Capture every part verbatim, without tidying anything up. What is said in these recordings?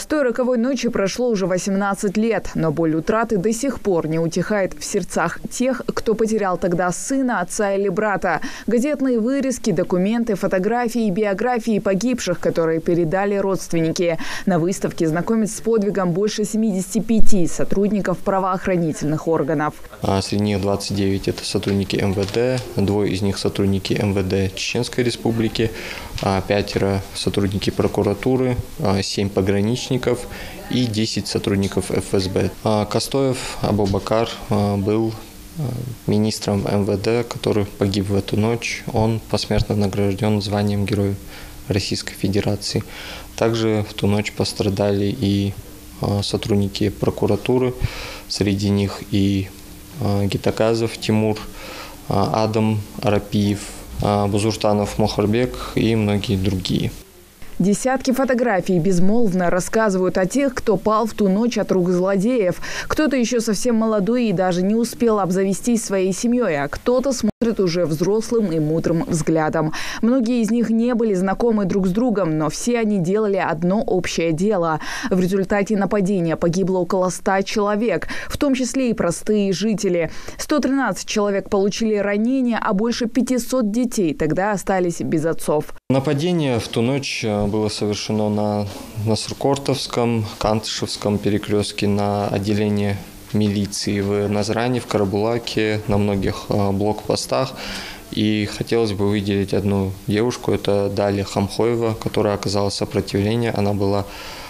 С той роковой ночи прошло уже восемнадцать лет, но боль утраты до сих пор не утихает в сердцах тех, кто потерял тогда сына, отца или брата. Газетные вырезки, документы, фотографии и биографии погибших, которые передали родственники. На выставке знакомятся с подвигом больше семидесяти пяти сотрудников правоохранительных органов. А среди них двадцать девять – это сотрудники эм вэ дэ, двое из них сотрудники эм вэ дэ Чеченской Республики, пятеро сотрудники прокуратуры, семь пограничников и десять сотрудников эф эс бэ. Костоев Абубакар был министром эм вэ дэ, который погиб в эту ночь. Он посмертно награжден званием Героя Российской Федерации. Также в ту ночь пострадали и сотрудники прокуратуры, среди них и Гитаказов Тимур, Адам Арапиев, Бузуртанов Мохарбек и многие другие. Десятки фотографий безмолвно рассказывают о тех, кто пал в ту ночь от рук злодеев. Кто-то еще совсем молодой и даже не успел обзавестись своей семьей, а кто-то смотрит уже взрослым и мудрым взглядом. Многие из них не были знакомы друг с другом, но все они делали одно общее дело. В результате нападения погибло около ста человек, в том числе и простые жители. сто тринадцать человек получили ранения, а больше пятисот детей тогда остались без отцов. Нападение в ту ночь было совершено на Насркортовском, Кантышевском перекрестке, на отделение милиции в Назране, в Карабулаке, на многих блокпостах. И хотелось бы выделить одну девушку, это Далия Хамхоева, которая оказала сопротивление. Она была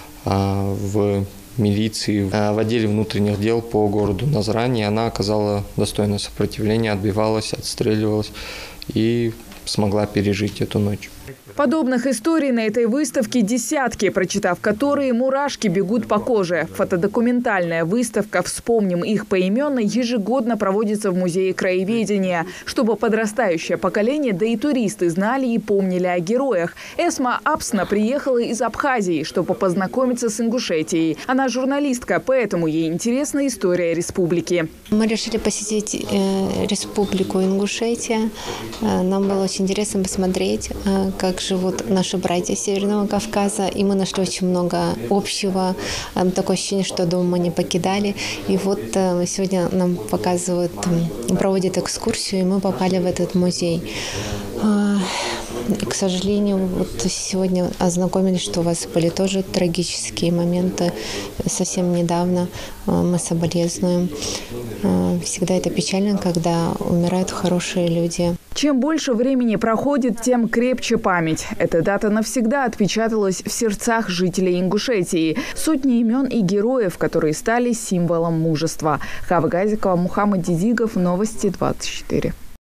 в милиции, в отделе внутренних дел по городу Назране. Она оказала достойное сопротивление, отбивалась, отстреливалась и смогла пережить эту ночь. Подобных историй на этой выставке десятки, прочитав которые, мурашки бегут по коже. Фотодокументальная выставка «Вспомним их поименно» ежегодно проводится в Музее краеведения, чтобы подрастающее поколение, да и туристы знали и помнили о героях. Эсма Апсна приехала из Абхазии, чтобы познакомиться с Ингушетией. Она журналистка, поэтому ей интересна история республики. Мы решили посетить э, республику Ингушетия. Э, нам было очень интересно посмотреть, э, как живут наши братья Северного Кавказа, и мы нашли очень много общего. Такое ощущение, что дом мы не покидали. И вот сегодня нам показывают, проводят экскурсию, и мы попали в этот музей. К сожалению, вот сегодня ознакомились, что у вас были тоже трагические моменты совсем недавно. Мы соболезнуем. Всегда это печально, когда умирают хорошие люди. Чем больше времени проходит, тем крепче память. Эта дата навсегда отпечаталась в сердцах жителей Ингушетии. Сотни имен и героев, которые стали символом мужества. Хава Газикова, Мухаммад Дидигов, Новости двадцать четыре.